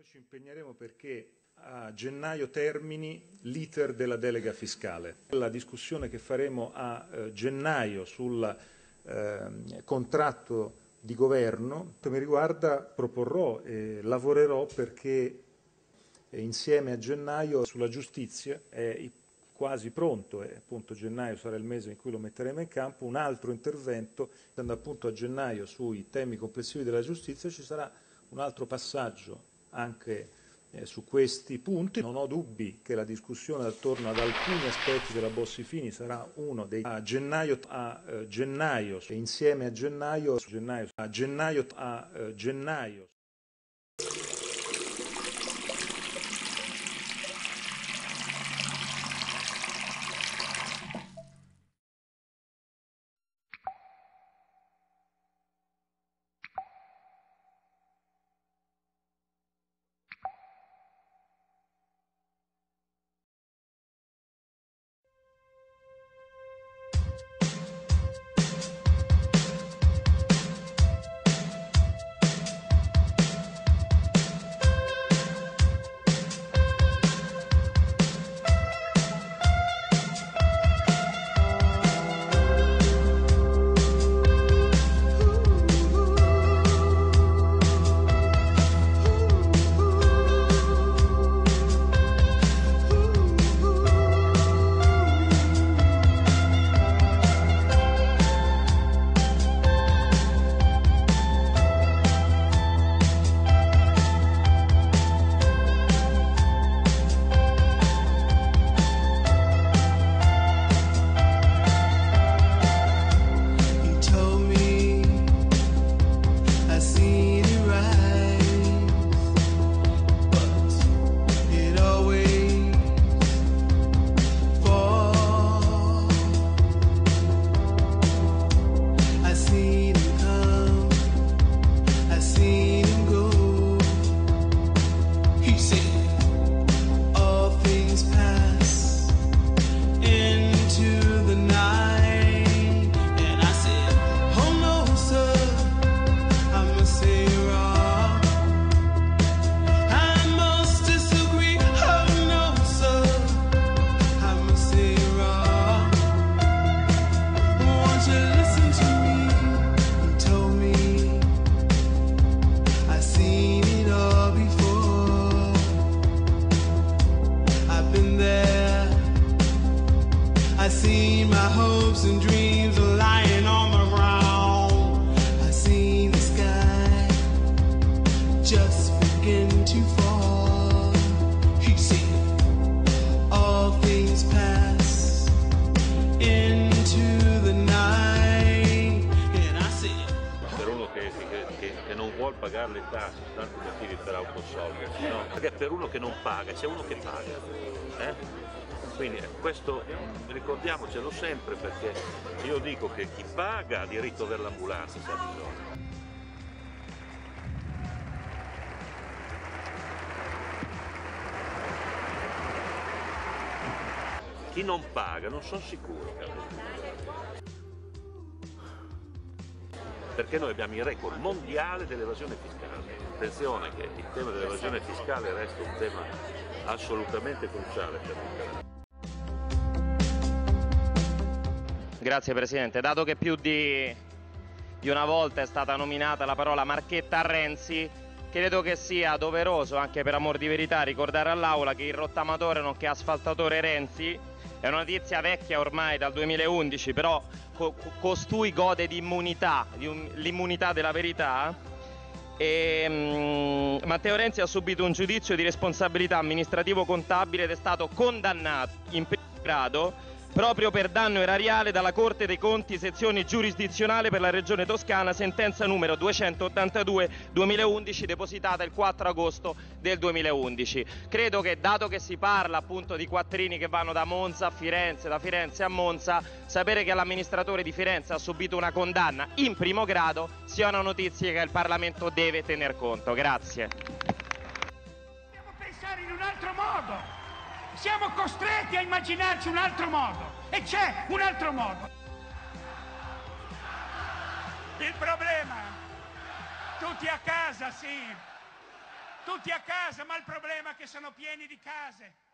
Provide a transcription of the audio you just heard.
Noi ci impegneremo perché a gennaio termini l'iter della delega fiscale. La discussione che faremo a gennaio sul contratto di governo, per mi riguarda, proporrò e lavorerò perché insieme a gennaio sulla giustizia è quasi pronto, e appunto gennaio sarà il mese in cui lo metteremo in campo, un altro intervento, andando appunto a gennaio sui temi complessivi della giustizia, ci sarà un altro passaggio anche su questi punti. Non ho dubbi che la discussione attorno ad alcuni aspetti della Bossi-Fini sarà uno dei a gennaio e insieme a gennaio. Che non vuol pagare le tasse, tanti motivi per autossolversi, no? Perché per uno che non paga c'è uno che paga, Quindi questo ricordiamocelo sempre, perché io dico che chi paga ha diritto ad avere l'ambulanza se ha bisogno. Chi non paga non sono sicuro che abbia. Perché noi abbiamo il record mondiale dell'evasione fiscale. Attenzione che il tema dell'evasione fiscale resta un tema assolutamente cruciale per l'Italia. Grazie Presidente. Dato che più di una volta è stata nominata la parola marchetta a Renzi, credo che sia doveroso, anche per amor di verità, ricordare all'Aula che il rottamatore nonché asfaltatore Renzi è una notizia vecchia ormai dal 2011, però costui gode di immunità, l'immunità della verità. Matteo Renzi ha subito un giudizio di responsabilità amministrativo-contabile ed è stato condannato in primo grado proprio per danno erariale dalla Corte dei Conti, sezione giurisdizionale per la Regione Toscana, sentenza numero 282/2011, depositata il 4 agosto del 2011. Credo che, dato che si parla appunto di quattrini che vanno da Monza a Firenze, da Firenze a Monza, sapere che l'amministratore di Firenze ha subito una condanna in primo grado sia una notizia che il Parlamento deve tener conto. Grazie. Dobbiamo pensare in un altro modo. Siamo costretti a immaginarci un altro modo, e c'è un altro modo. Il problema, tutti a casa, sì, Tutti a casa, ma il problema è che sono pieni di case.